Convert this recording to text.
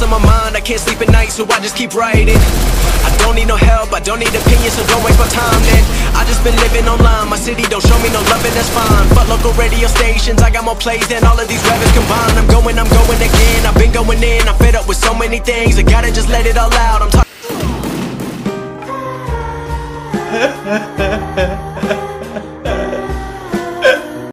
on my mind, I can't sleep at night, so I just keep writing. I don't need no help, I don't need opinions, so don't waste my time then. I just been living online, my city don't show me no love and that's fine. Fuck local radio stations, I got more plays than all of these rappers combined. I'm going again, I've been going in, I'm fed up with so many things, I gotta just let it all out. I'm talking